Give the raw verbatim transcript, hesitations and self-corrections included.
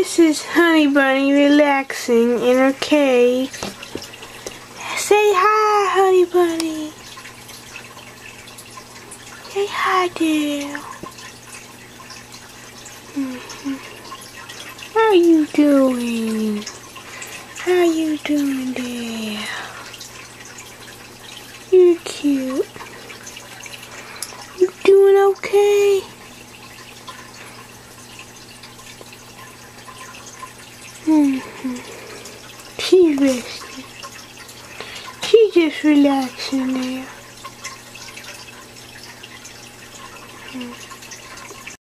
This is Honey Bunny relaxing in her cage. Say hi, Honey Bunny. Say hi, dear. Mm-hmm. How you doing? How you doing, dear? You're cute. You doing okay? Mm-hmm. She's resting. She's just relaxing there.